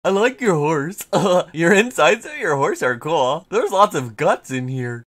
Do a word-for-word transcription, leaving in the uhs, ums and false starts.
I like your horse. Your insides of your horse are cool. There's lots of guts in here.